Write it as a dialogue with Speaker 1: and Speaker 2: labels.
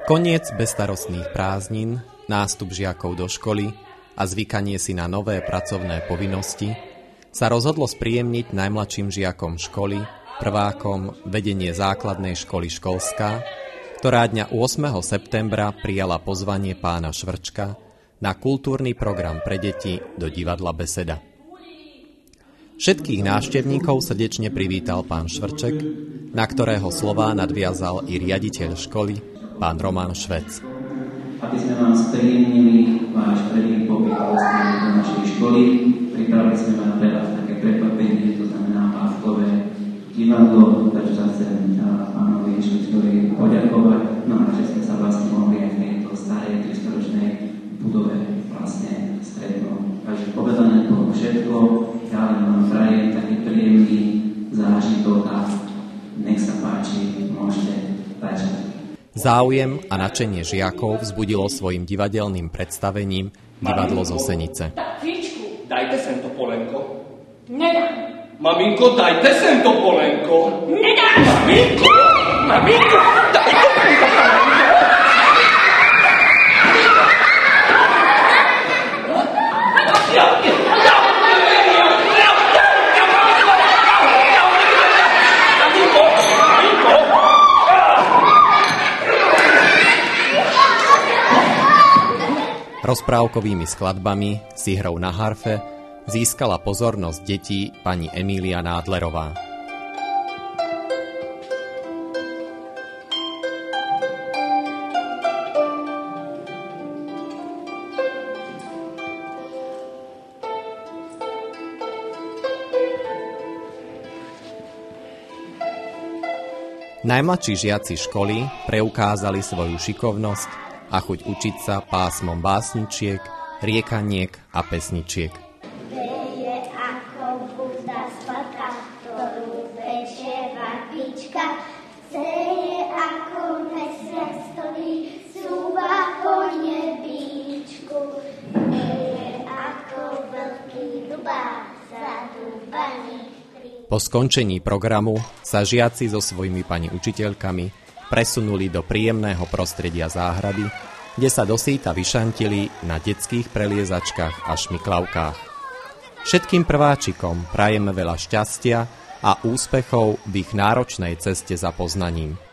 Speaker 1: Koniec bezstarostných prázdnin, nástup žiakov do školy a zvykanie si na nové pracovné povinnosti sa rozhodlo spríjemniť najmladším žiakom školy, prvákom vedenie základnej školy Školská, ktorá dňa 8. septembra prijala pozvanie pána Švrčka na kultúrny program pre deti do divadla Beseda. Všetkých návštevníkov srdečne privítal pán Švrček, na ktorého slová nadviazal i riaditeľ školy, pán Roman Švec.
Speaker 2: Aby sme vám spríjemnili váš prvý pobyt do našej školy, pripravili sme vám teraz také prekvapenie, to znamená pástkové divadlo, takže sa chcem pánovi Švečkovi poďakovať, no a že sme sa vlastne mohli aj v tejto starej 300-ročnej budove vlastne stretnúť. Takže povedané to všetko, ja len vám prajem taký príjemný zážitok a nech sa páči, môžete začať.
Speaker 1: Záujem a nadšenie žiakov vzbudilo svojim divadelným predstavením divadlo zo Senice.
Speaker 3: Fíčku, dajte sem to polenko.
Speaker 4: Nedám.
Speaker 3: Maminko, dajte sem to polenko.
Speaker 4: Nedám.
Speaker 3: Maminko, dajte sem to polenko.
Speaker 1: Rozprávkovými skladbami si hrou na harfe získala pozornosť detí pani Emília Nádlerová. Najmladší žiaci školy preukázali svoju šikovnosť a chuť učiť sa pásmom básničiek, riekaniek a pesničiek.
Speaker 5: Veje ako búda z patka, ktorú pečie vapička. Seje ako mesiac, ktorý súva po nebíčku. Veje ako veľký dubák za dúbaní.
Speaker 1: Po skončení programu sa žiaci so svojimi pani učiteľkami presunuli do príjemného prostredia záhrady, kde sa dosýta vyšantili na detských preliezačkách a šmiklavkách. Všetkým prváčikom prajeme veľa šťastia a úspechov v ich náročnej ceste za poznaním.